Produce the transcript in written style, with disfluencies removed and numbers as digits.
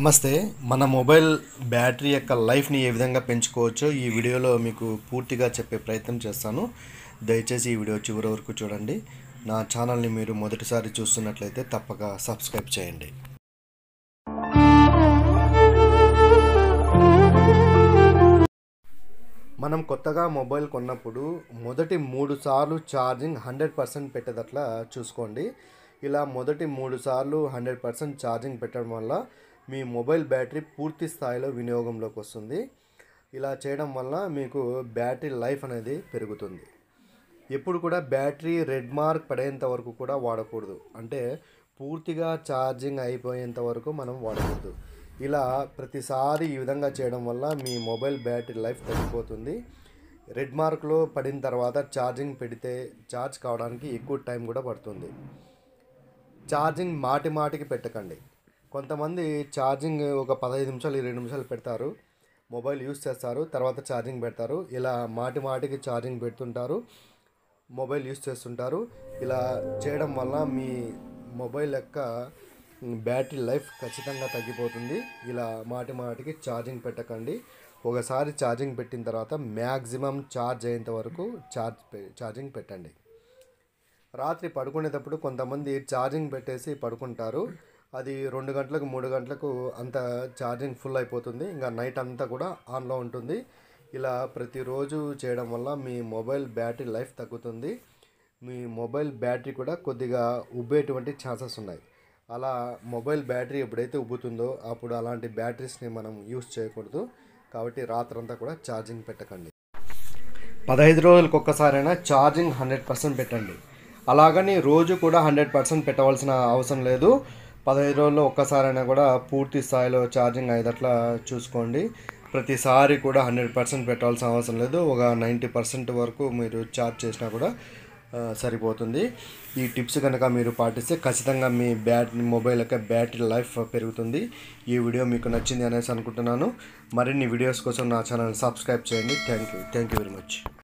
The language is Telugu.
నమస్తే. మన మొబైల్ బ్యాటరీ యొక్క లైఫ్ని ఏ విధంగా పెంచుకోవచ్చో ఈ వీడియోలో మీకు పూర్తిగా చెప్పే ప్రయత్నం చేస్తాను. దయచేసి ఈ వీడియో చివరి వరకు చూడండి. నా ఛానల్ని మీరు మొదటిసారి చూస్తున్నట్లయితే తప్పక సబ్స్క్రైబ్ చేయండి. మనం కొత్తగా మొబైల్ కొన్నప్పుడు మొదటి 3 సార్లు ఛార్జింగ్ 100% పెట్టేటట్లా చూసుకోండి. ఇలా మొదటి 3 సార్లు 100% ఛార్జింగ్ పెట్టడం వల్ల మీ మొబైల్ బ్యాటరీ పూర్తి స్థాయిలో వినియోగంలోకి వస్తుంది. ఇలా చేయడం వల్ల మీకు బ్యాటరీ లైఫ్ అనేది పెరుగుతుంది. ఎప్పుడు కూడా బ్యాటరీ రెడ్ మార్క్ పడేంత వరకు కూడా వాడకూడదు. అంటే పూర్తిగా ఛార్జింగ్ అయిపోయేంత వరకు మనం వాడకూడదు. ఇలా ప్రతిసారి ఈ విధంగా చేయడం వల్ల మీ మొబైల్ బ్యాటరీ లైఫ్ తగ్గిపోతుంది. రెడ్ మార్క్లో పడిన తర్వాత ఛార్జింగ్ పెడితే ఛార్జ్ కావడానికి ఎక్కువ టైం కూడా పడుతుంది. ఛార్జింగ్ మాటికి పెట్టకండి. కొంతమంది ఛార్జింగ్ ఒక 15 నిమిషాలు 20 నిమిషాలు పెడతారు, మొబైల్ యూస్ చేస్తారు, తర్వాత ఛార్జింగ్ పెడతారు. ఇలా మాటికి ఛార్జింగ్ పెడుతుంటారు, మొబైల్ యూస్ చేస్తుంటారు. ఇలా చేయడం వల్ల మీ మొబైల్ యొక్క బ్యాటరీ లైఫ్ ఖచ్చితంగా తగ్గిపోతుంది. ఇలా మాటికి ఛార్జింగ్ పెట్టకండి. ఒకసారి ఛార్జింగ్ పెట్టిన తర్వాత మ్యాక్సిమం ఛార్జ్ అయ్యేంత వరకు ఛార్జింగ్ పెట్టండి. రాత్రి పడుకునేటప్పుడు కొంతమంది ఛార్జింగ్ పెట్టేసి పడుకుంటారు. అది 2 గంటలకు 3 గంటలకు అంత ఛార్జింగ్ ఫుల్ అయిపోతుంది. ఇంకా నైట్ అంతా కూడా ఆన్లో ఉంటుంది. ఇలా ప్రతిరోజు చేయడం వల్ల మీ మొబైల్ బ్యాటరీ లైఫ్ తగ్గుతుంది. మీ మొబైల్ బ్యాటరీ కూడా కొద్దిగా ఉబ్బేటువంటి ఛాన్సెస్ ఉన్నాయి. అలా మొబైల్ బ్యాటరీ ఎప్పుడైతే ఉబ్బుతుందో అప్పుడు అలాంటి బ్యాటరీస్ని మనం యూస్ చేయకూడదు. కాబట్టి రాత్రంతా కూడా ఛార్జింగ్ పెట్టకండి. 15 రోజులకు ఒక్కసారైనా ఛార్జింగ్ 100% పెట్టండి. అలాగని రోజు కూడా 100% పెట్టవలసిన అవసరం లేదు. 15 రోజుల్లో ఒక్కసారైనా కూడా పూర్తి స్థాయిలో ఛార్జింగ్ అయ్యేటట్లా చూసుకోండి. ప్రతిసారి కూడా 100% పెట్టాల్సిన అవసరం లేదు. ఒక 90% వరకు మీరు ఛార్జ్ చేసినా కూడా సరిపోతుంది. ఈ టిప్స్ కనుక మీరు పాటిస్తే ఖచ్చితంగా మీ మొబైల్ యొక్క బ్యాటరీ లైఫ్ పెరుగుతుంది. ఈ వీడియో మీకు నచ్చింది అనేసి అనుకుంటున్నాను. మరిన్ని వీడియోస్ కోసం నా ఛానల్ సబ్స్క్రైబ్ చేయండి. Thank you very much.